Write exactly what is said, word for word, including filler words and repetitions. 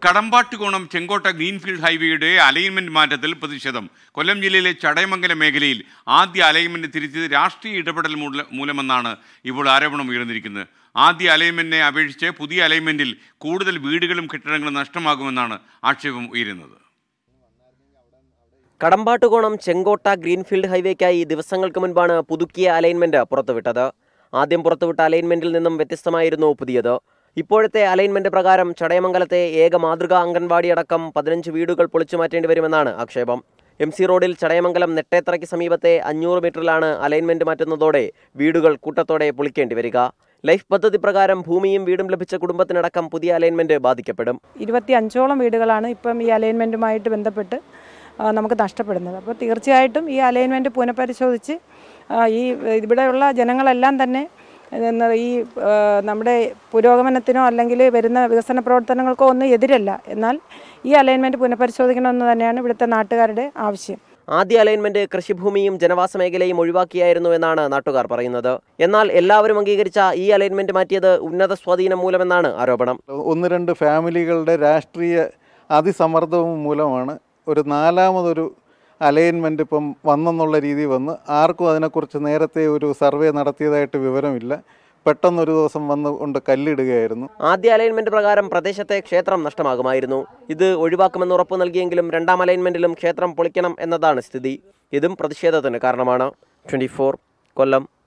Kadambattukonam Chenkotta greenfield ഹൈവേയുടെ alignment മാറ്റത്തിൽ പ്രതിഷേധം. കൊല്ലം ജില്ലയിലെ ചടയമംഗലം മേഖലയിൽ ആദ്യ അലൈൻമെന്റ് തിരുത്തിയത് രാഷ്ട്രീയ ഇടപെടൽ മൂലമെന്നാണ് ഇപ്പോൾ ആരോപണം ഉയർന്നിരിക്കുന്നത്. ആദ്യ അലൈൻമെന്റിനെ അപേക്ഷിച്ച് പുതിയ അലൈൻമെന്റിൽ കൂടുതൽ വീടുകളും കെട്ടിടങ്ങളും നഷ്ടമാകുമെന്നാണ് ആക്ഷേപം ഉയരുന്നത്. കടമ്പാട്ടുകോണം ചെങ്കോട്ട ഗ്രീൻഫീൽഡ് ഹൈവേക്കായി ദിവസങ്ങൾക്ക് മുൻപാണ് പുതുക്കിയ അലൈൻമെന്റ് പുറത്തുവിട്ടത്. ആദ്യം പുറത്തുവിട്ട അലൈൻമെന്റിൽ നിന്നും വ്യത്യസ്തമായിരുന്നു പുതിയത്. ഇപ്പോഴത്തെ അലൈൻമെന്റ് പ്രകാരം ചടയമംഗലത്തെ ഏക മാതൃകാ അംഗൻവാടി അടക്കം പതിനഞ്ച് വീടുകൾ പൊളിച്ചു മാറ്റേണ്ടി വരുമെന്നാണ് ആക്ഷേപം. എം സി റോഡിൽ ചടയമംഗലം നെട്ടേത്രയ്ക്ക് സമീപത്തെ അഞ്ഞൂറ് മീറ്ററിലാണ് അലൈൻമെന്റ് മാറ്റുന്നതോടെ വീടുകൾ കൂട്ടത്തോടെ പൊളിക്കേണ്ടി വരിക. ലൈഫ് പദ്ധതി പ്രകാരം ഭൂമിയും വീടും ലഭിച്ച കുടുംബത്തിനടക്കം പുതിയ അലൈൻമെന്റ് ബാധിക്കപ്പെടും. ഇരുപത്തി അഞ്ചോളം വീടുകളാണ് ഇപ്പം ഈ അലൈൻമെന്റുമായിട്ട് ബന്ധപ്പെട്ട് നമുക്ക് നഷ്ടപ്പെടുന്നത്. അപ്പോൾ തീർച്ചയായിട്ടും ഈ അലൈൻമെന്റ് പുനഃപരിശോധിച്ച് ഈ ഇവിടെയുള്ള ജനങ്ങളെല്ലാം തന്നെ ഈ നമ്മുടെ പുരോഗമനത്തിനോ അല്ലെങ്കിൽ വരുന്ന വികസന പ്രവർത്തനങ്ങൾക്കോ ഒന്നും എതിരല്ല. എന്നാൽ ഈ അലൈൻമെന്റ് പുനഃപരിശോധിക്കണമെന്ന് തന്നെയാണ് ഇവിടുത്തെ നാട്ടുകാരുടെ ആവശ്യം. ആദ്യ അലൈൻമെന്റ് കൃഷിഭൂമിയും ജനവാസ മേഖലയും ഒഴിവാക്കിയായിരുന്നു എന്നാണ് നാട്ടുകാർ പറയുന്നത്. എന്നാൽ എല്ലാവരും അംഗീകരിച്ച ഈ അലൈൻമെന്റ് മാറ്റിയത് ഉന്നത സ്വാധീനം മൂലമെന്നാണ് ആരോപണം. ഒന്ന് രണ്ട് ഫാമിലികളുടെ രാഷ്ട്രീയ അതിസമ്മർദ്ദവും മൂലമാണ് ഒരു നാലാമതൊരു അലൈൻമെൻറ്റ് ഇപ്പം വന്നെന്നുള്ള രീതി വന്ന് ആർക്കും അതിനെക്കുറിച്ച് നേരത്തെ ഒരു സർവേ നടത്തിയതായിട്ട് വിവരമില്ല. പെട്ടെന്നൊരു ദിവസം വന്ന് കൊണ്ട് കല്ലിടുകയായിരുന്നു. ആദ്യ അലൈൻമെന്റ് പ്രകാരം പ്രദേശത്തെ ക്ഷേത്രം നഷ്ടമാകുമായിരുന്നു. ഇത് ഒഴിവാക്കുമെന്ന് ഉറപ്പു നൽകിയെങ്കിലും രണ്ടാം അലൈൻമെന്റിലും ക്ഷേത്രം പൊളിക്കണം എന്നതാണ് സ്ഥിതി. ഇതും പ്രതിഷേധത്തിന് കാരണമാണ്. ട്വന്റി ഫോർ കൊല്ലം.